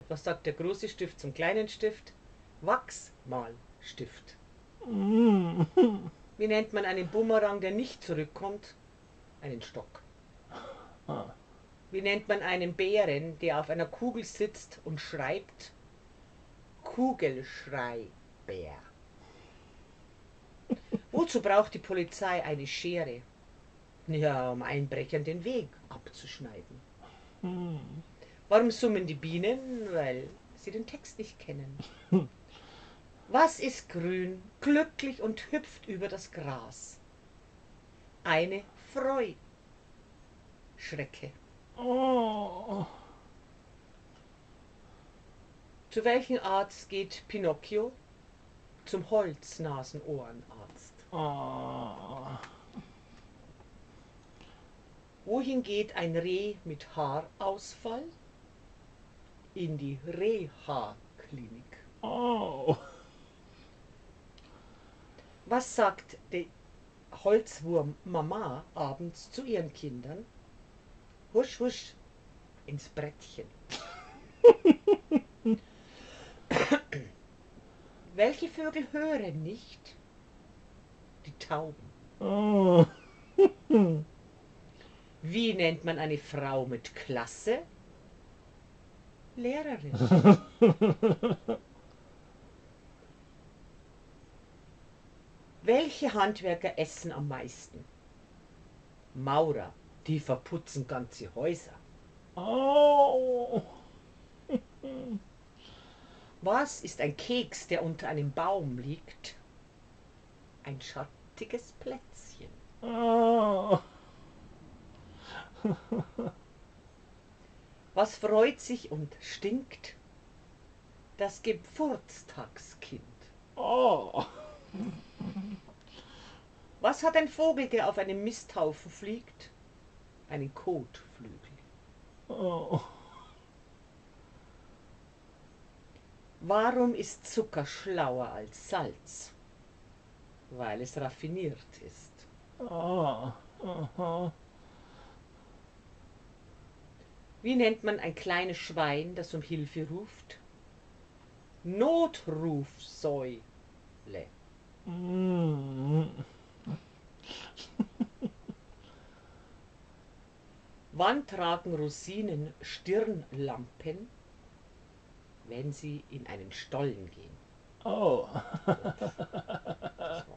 Was sagt der große Stift zum kleinen Stift? Wachsmalstift. Mm. Wie nennt man einen Bumerang, der nicht zurückkommt? Einen Stock. Ah. Wie nennt man einen Bären, der auf einer Kugel sitzt und schreibt? Kugelschreiber. Wozu braucht die Polizei eine Schere? Ja, um Einbrechern den Weg abzuschneiden. Mm. Warum summen die Bienen? Weil sie den Text nicht kennen. Was ist grün, glücklich und hüpft über das Gras? Eine Freuschrecke. Oh. Zu welchem Arzt geht Pinocchio? Zum Holznasenohrenarzt. Ah. Wohin geht ein Reh mit Haarausfall? In die Reha-Klinik. Oh. Was sagt die Holzwurm-Mama abends zu ihren Kindern? Husch, husch, ins Brettchen. Welche Vögel hören nicht? Die Tauben. Oh. Wie nennt man eine Frau mit Klasse? Lehrerin. Welche Handwerker essen am meisten? Maurer, die verputzen ganze Häuser. Oh. Was ist ein Keks, der unter einem Baum liegt? Ein schattiges Plätzchen. Oh. Was freut sich und stinkt? Das Geburtstagskind. Oh. Was hat ein Vogel, der auf einem Misthaufen fliegt? Einen Kotflügel. Oh. Warum ist Zucker schlauer als Salz? Weil es raffiniert ist. Oh. Oh. Wie nennt man ein kleines Schwein, das um Hilfe ruft? Notrufsäule. Mm. Wann tragen Rosinen Stirnlampen? Wenn sie in einen Stollen gehen. Oh. Das